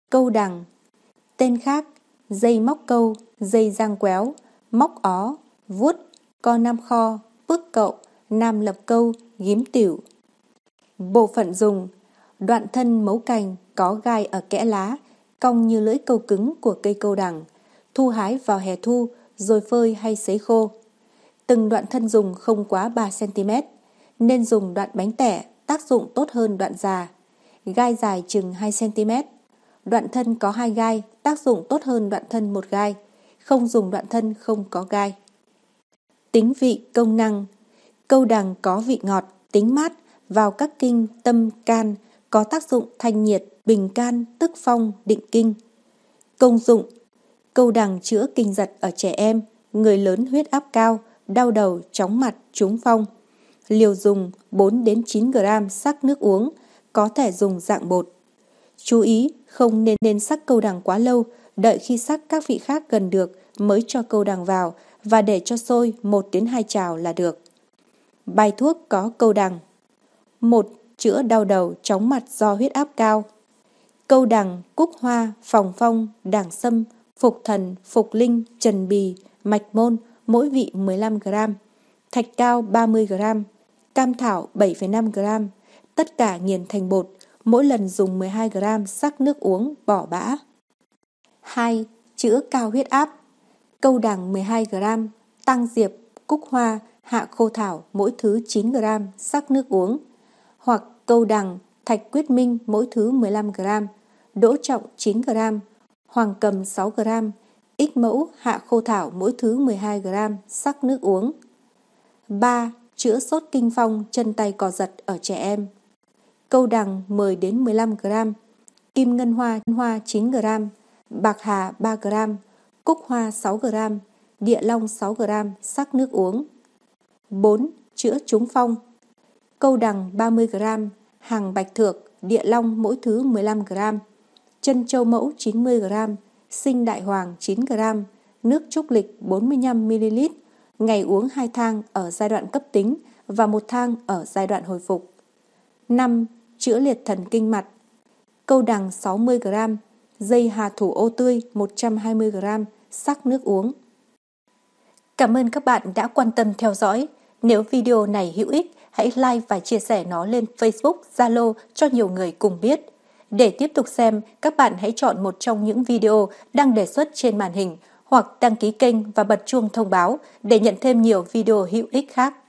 Câu đằng. Tên khác: dây móc câu, dây giang quéo, móc ó, vuốt, co nam kho, pước cậu, nam lập câu, ghím tỉu. Bộ phận dùng: đoạn thân mấu cành có gai ở kẽ lá, cong như lưỡi câu cứng của cây câu đằng, thu hái vào hè thu rồi phơi hay sấy khô. Từng đoạn thân dùng không quá 3 cm, nên dùng đoạn bánh tẻ, tác dụng tốt hơn đoạn già. Gai dài chừng 2 cm. Đoạn thân có 2 gai, tác dụng tốt hơn đoạn thân 1 gai. Không dùng đoạn thân không có gai. Tính vị công năng: câu đằng có vị ngọt, tính mát, vào các kinh tâm can, có tác dụng thanh nhiệt, bình can, tức phong, định kinh. Công dụng: câu đằng chữa kinh giật ở trẻ em, người lớn huyết áp cao, đau đầu, chóng mặt, trúng phong. Liều dùng 4 đến 9 g sắc nước uống, có thể dùng dạng bột. Chú ý, không nên sắc câu đằng quá lâu, đợi khi sắc các vị khác gần được mới cho câu đằng vào và để cho sôi 1 đến 2 chảo là được. Bài thuốc có câu đằng: 1. Chữa đau đầu, chóng mặt do huyết áp cao. Câu đằng, cúc hoa, phòng phong, đảng sâm, phục thần, phục linh, trần bì, mạch môn, mỗi vị 15 g. Thạch cao 30 g. Cam thảo 7,5 g. Tất cả nghiền thành bột, mỗi lần dùng 12 g sắc nước uống, bỏ bã. 2. Chữa cao huyết áp. Câu đằng 12 g, tăng diệp, cúc hoa, hạ khô thảo mỗi thứ 9 g, sắc nước uống. Hoặc câu đằng, thạch quyết minh mỗi thứ 15 g, đỗ trọng 9 g, hoàng cầm 6 g, ích mẫu, hạ khô thảo mỗi thứ 12 g, sắc nước uống. 3. Chữa sốt kinh phong, chân tay cò giật ở trẻ em. Câu đằng 10 đến 15 g, kim ngân hoa 9 g, bạc hà 3 g, cúc hoa 6 g, địa long 6 g, sắc nước uống. 4. Chữa trúng phong. Câu đằng 30 g, hàng bạch thược, địa long mỗi thứ 15 g, chân châu mẫu 90 g, sinh đại hoàng 9 g, nước trúc lịch 45 ml, ngày uống 2 thang ở giai đoạn cấp tính và 1 thang ở giai đoạn hồi phục. 5. Chữa liệt thần kinh mặt. Câu đằng 60 g, dây hà thủ ô tươi 120 g, sắc nước uống. Cảm ơn các bạn đã quan tâm theo dõi. Nếu video này hữu ích, hãy like và chia sẻ nó lên Facebook, Zalo cho nhiều người cùng biết. Để tiếp tục xem, các bạn hãy chọn một trong những video đang đề xuất trên màn hình hoặc đăng ký kênh và bật chuông thông báo để nhận thêm nhiều video hữu ích khác.